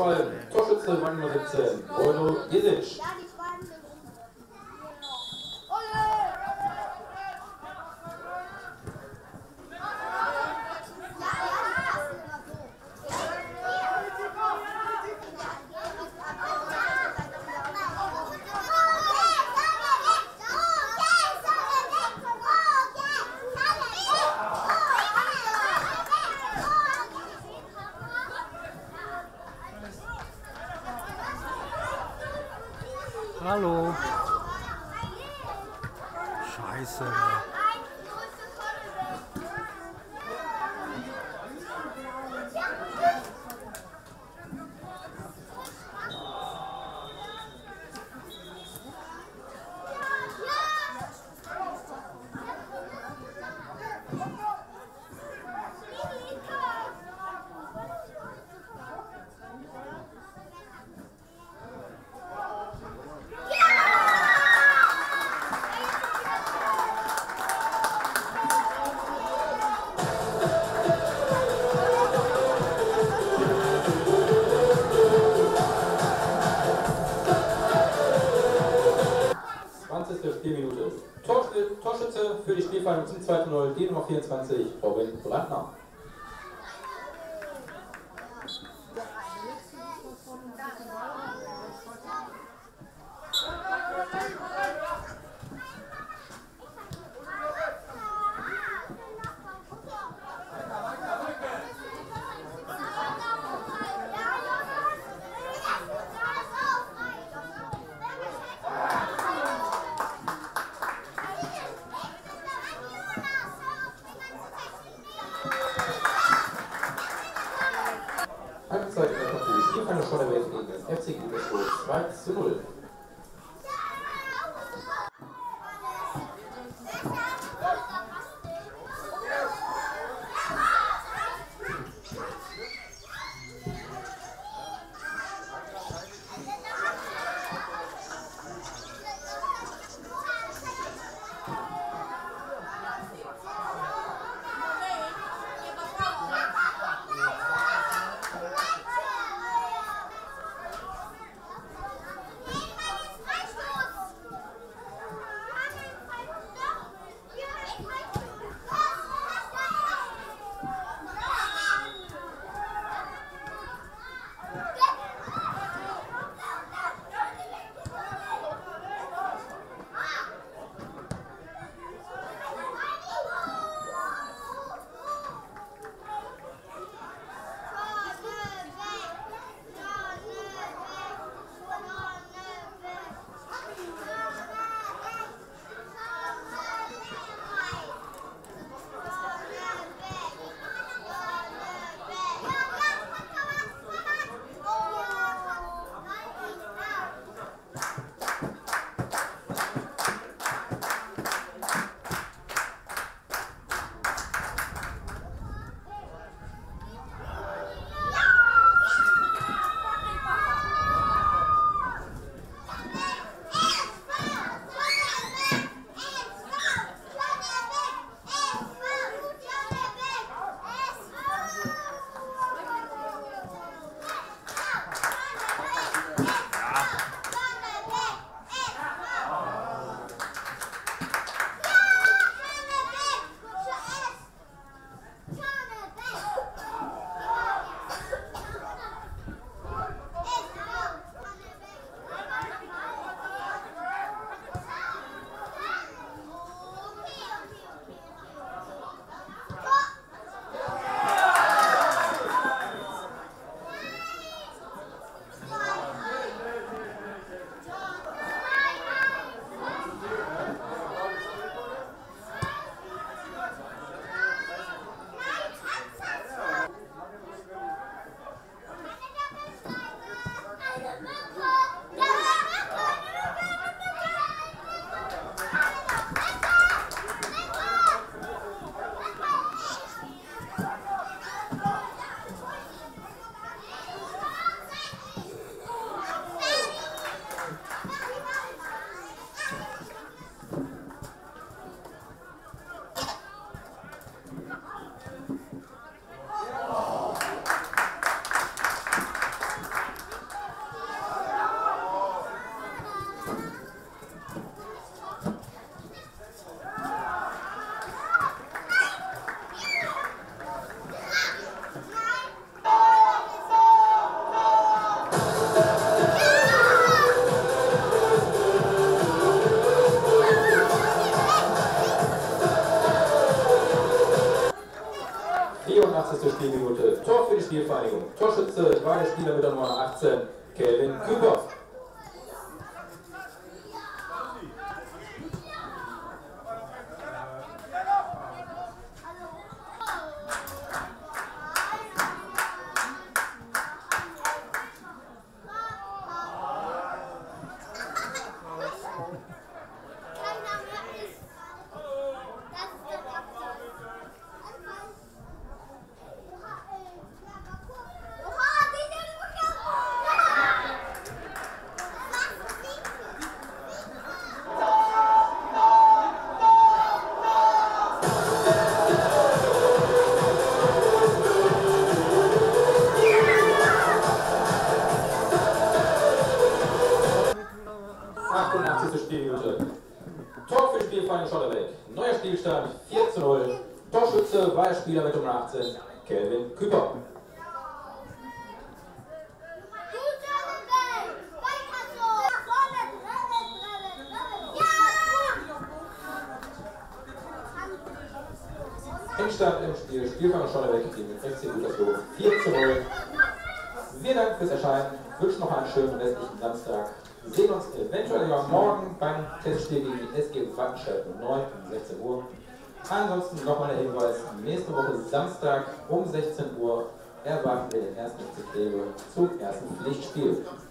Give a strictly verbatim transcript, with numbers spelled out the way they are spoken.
Fall Torschütze Nummer siebzehn, Bruno Jesic. Hallo. Scheiße. zwanzigste Spielminute. Tor, Torschütze für die Spielvereinigung zum zwei zu null, die Nummer vierundzwanzig, Robin Brandner. Halbzeit in der Partie. Spielvereinigung Schotterwelt gegen das F C Gütersloh zwei zu null. Spielvereinigung. Torschütze war der Spieler mit der Nummer achtzehn, Kelvin Küper. achtundachtzigste Spielminute. Tor für die Spielvereinigung Schotterbeck. Neuer Spielstand vier zu null. Torschütze war der Spieler mit Nummer achtzehn, Kelvin Küper. Endstand im Spiel, Spielvereinigung Schotterbeck gegen F C Gütersloh vier zu null. Vielen Dank fürs Erscheinen, wünschen noch einen schönen restlichen Samstag. Wir sehen uns eventuell ja morgen beim Testspiel gegen die S G Wattenscheid um neun um sechzehn Uhr. Ansonsten nochmal der Hinweis, nächste Woche Samstag um sechzehn Uhr erwarten wir den ersten F C Kleve zum ersten Pflichtspiel.